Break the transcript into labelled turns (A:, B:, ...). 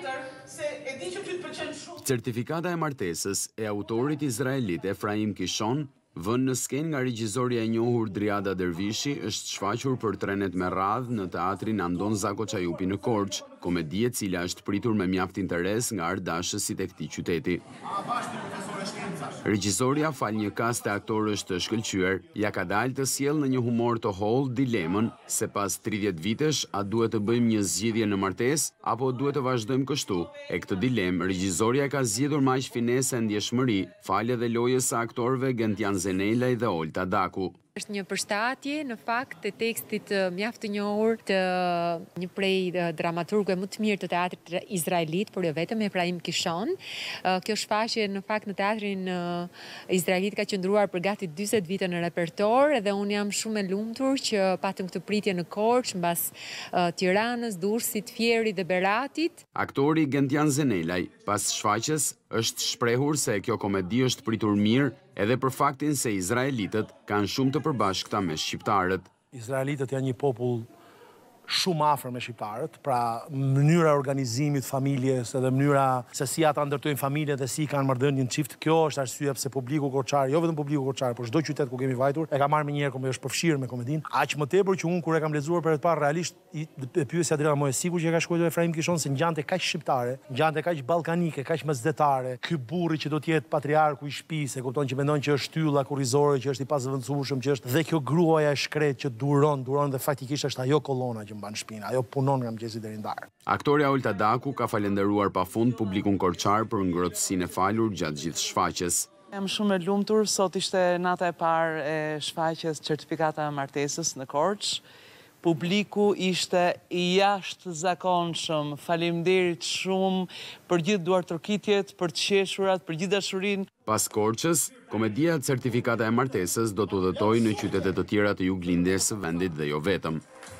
A: Certifikata e martesës e autorit izraelit Efraim Kishon, vënë në skenë nga regjizoria e njohur Driada Dervishi, është shfaqur për trenet me radhë në teatrin Andon Zako Çajupi në Korçë, komedi e cila është pritur me mjaft interes nga ardashësit e këtij qyteti. Regjizoria fal një kast e aktorësh të shkëlqyer, ja ka dalë të sjellë në një humor të hollë dilemën se pas 30 vitesh a duhet të bëjmë një zgjidhje në martesë apo duhet të vazhdojmë kështu. E këtë dilemë regjizoria ka zgjedhur me aq finesë e ndjeshmëri, falë edhe lojës së aktorëve Gentian Zenelaj dhe Olta Daku.
B: Është një përshtatje në fakt të tekstit mjaft të njohur të një prej dramaturgëve më të mirë të teatrit izraelit, por jo vetëm, Efraim Kishon. Kjo shfaqje në fakt në teatrin izraelit ka qëndruar për gati 40 vite në repertor dhe unë jam shumë e lumtur që patëm këtë pritje në Korçë mbas Tiranës, Durrësit, Fierit dhe Beratit.
A: Aktori Gentian Zenelaj pas shfaqjes është shprehur se kjo komedi është pritur mirë edhe për faktin se izraelitët kanë shumë të përbashkëta me shqiptarët.
C: Izraelitët janë një popull shumë afër me shqiptarët, pra mënyra e organizimit familjes edhe mënyra se si ata ndërtojnë familje dhe si kanë marrëdhënien çift, kjo është arsye pse publiku korçar, jo vetëm publiku korçar, por çdo qytet ku kemi vajtur, e ka marrë më njëherë kur është përfshirë me komedinë. Aq më tepër që unë kur e kam lexuar për të parë realisht e pyesja Adriana më e sigurt që e ka shkruar Efraim Kishon se ngjante kaq shqiptare, ngjante kaq ballkanike, kaq mesdhetare. Ky burri që do të jetë patriarku i shtëpisë, e kupton që mendon që është shtylla kurrizore, që është i pazëvendësueshëm, që është dhe kjo gruaja e shkret që duron dhe faktikisht është ajo kolona që mban shpinën, ajo punon nga mëngjesi deri në darkë.
A: Aktoria Olta Daku ka falenderuar pafund publikun korçar për ngrohtësinë e falur gjatë gjithë shfaqjes.
D: Jam shumë e lumtur, sot ishte nata e parë e shfaqjes Certifikata e martesës në Korçë. Publiku ishte i jashtëzakonshëm. Faleminderit shumë për gjithë duartërkitjet, për të qeshurat, për gjithë dashurinë.
A: Pas Korçës, komedia Certifikata e martesës do të udhëtojë në qytete të tjera të juglindjes së vendit dhe jo vetëm.